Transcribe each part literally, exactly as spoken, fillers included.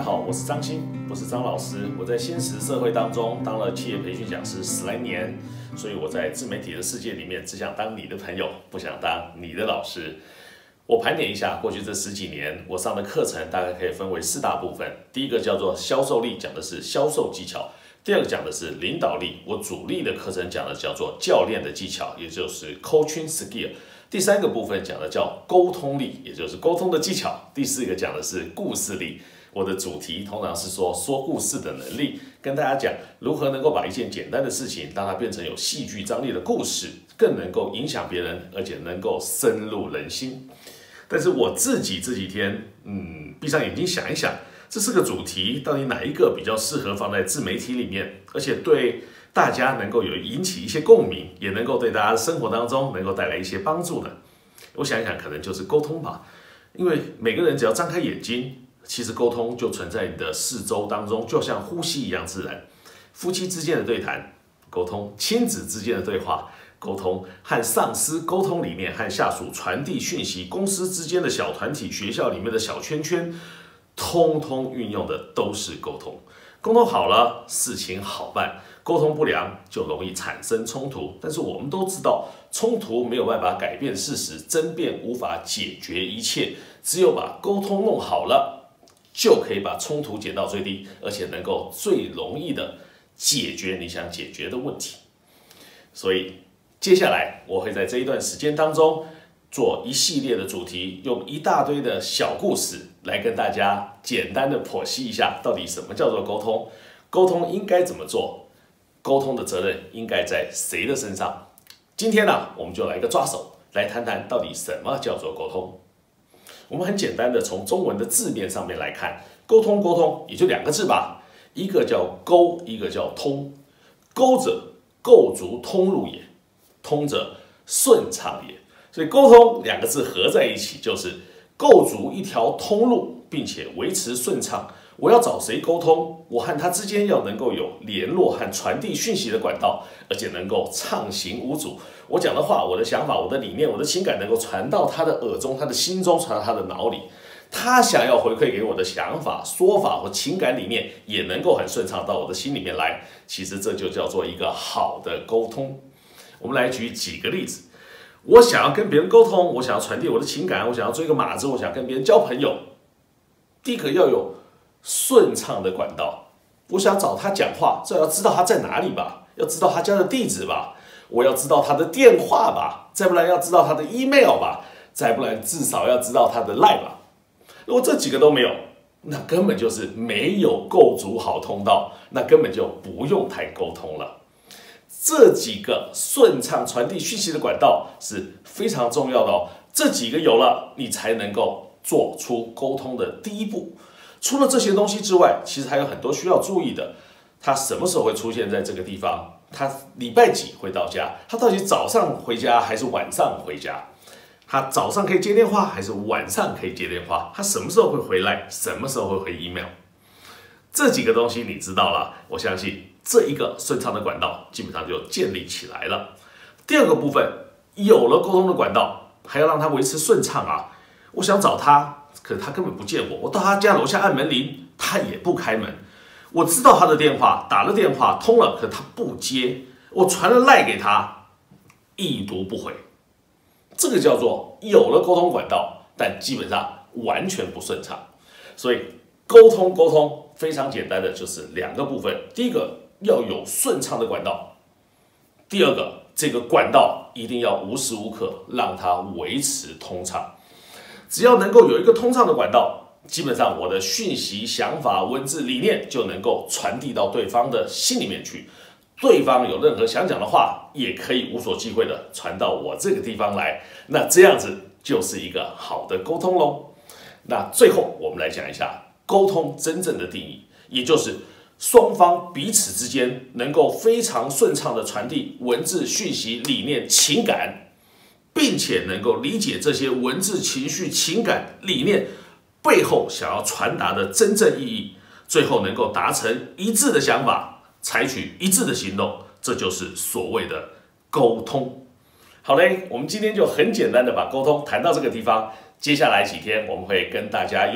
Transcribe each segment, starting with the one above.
好，我是张鑫，我是张老师。我在现实社会当中当了企业培训讲师十来年，所以我在自媒体的世界里面只想当你的朋友，不想当你的老师。我盘点一下过去这十几年我上的课程，大概可以分为四大部分。第一个叫做销售力，讲的是销售技巧；第二个讲的是领导力，我主力的课程讲的叫做教练的技巧，也就是 coaching skill。第三个部分讲的叫沟通力，也就是沟通的技巧。第四个讲的是故事力。我的主题通常是说说故事的能力，跟大家讲如何能够把一件简单的事情，让它变成有戏剧张力的故事，更能够影响别人，而且能够深入人心。但是我自己这几天，嗯，闭上眼睛想一想，这是个主题，到底哪一个比较适合放在自媒体里面，而且对大家能够有引起一些共鸣，也能够对大家的生活当中能够带来一些帮助呢？我想一想，可能就是沟通吧。因为每个人只要张开眼睛，其实沟通就存在你的四周当中，就像呼吸一样自然。夫妻之间的对谈，沟通；亲子之间的对话，沟通；和上司沟通理念，和下属传递讯息；公司之间的小团体，学校里面的小圈圈，通通运用的都是沟通。沟通好了，事情好办；沟通不良，就容易产生冲突。但是我们都知道，冲突没有办法改变事实，争辩无法解决一切。只有把沟通弄好了，就可以把冲突减到最低，而且能够最容易的解决你想解决的问题。所以接下来我会在这一段时间当中做一系列的主题，用一大堆的小故事来跟大家简单的剖析一下，到底什么叫做沟通，沟通应该怎么做，沟通的责任应该在谁的身上。今天呢，我们就来个抓手，来谈谈到底什么叫做沟通。我们很简单的从中文的字面上面来看，沟通沟通也就两个字吧，一个叫沟，一个叫通。沟者，构筑通路也；通者，顺畅也。所以沟通两个字合在一起，就是构筑一条通路，并且维持顺畅。我要找谁沟通，我和他之间要能够有联络和传递讯息的管道，而且能够畅行无阻。我讲的话，我的想法，我的理念，我的情感能够传到他的耳中，他的心中，传到他的脑里。他想要回馈给我的想法、说法或情感理念，也能够很顺畅到我的心里面来。其实这就叫做一个好的沟通。我们来举几个例子。我想要跟别人沟通，我想要传递我的情感，我想要追个马子，我想要跟别人交朋友。第一个要有顺畅的管道。我想找他讲话，这要知道他在哪里吧，要知道他家的地址吧，我要知道他的电话吧，再不然要知道他的 email 吧，再不然至少要知道他的 line 吧。如果这几个都没有，那根本就是没有构筑好通道，那根本就不用谈沟通了。这几个顺畅传递讯息的管道是非常重要的哦。这几个有了，你才能够做出沟通的第一步。除了这些东西之外，其实还有很多需要注意的。他什么时候会出现在这个地方？他礼拜几会到家？他到底早上回家还是晚上回家？他早上可以接电话还是晚上可以接电话？他什么时候会回来？什么时候会回 email？ 这几个东西你知道了，我相信这一个顺畅的管道基本上就建立起来了。第二个部分，有了沟通的管道，还要让它维持顺畅啊。我想找他，可是他根本不见我，我到他家楼下按门铃，他也不开门。我知道他的电话，打了电话通了，可他不接。我传了赖给他，已读不回。这个叫做有了沟通管道，但基本上完全不顺畅。所以沟通沟通非常简单的就是两个部分，第一个要有顺畅的管道，第二个这个管道一定要无时无刻让它维持通畅。只要能够有一个通畅的管道，基本上我的讯息、想法、文字、理念就能够传递到对方的心里面去。对方有任何想讲的话，也可以无所忌讳的传到我这个地方来。那这样子就是一个好的沟通咯。那最后我们来讲一下沟通真正的定义，也就是双方彼此之间能够非常顺畅的传递文字、讯息、理念、情感，并且能够理解这些文字、情绪、情感、理念背后想要传达的真正意义，最后能够达成一致的想法，采取一致的行动，这就是所谓的沟通。好嘞，我们今天就很简单的把沟通谈到这个地方。接下来几天我们会跟大家用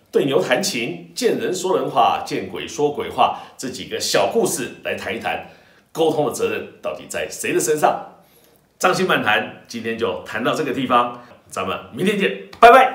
对牛弹琴，见人说人话，见鬼说鬼话，这几个小故事来谈一谈，沟通的责任到底在谁的身上？张欣漫谈今天就谈到这个地方，咱们明天见，拜拜。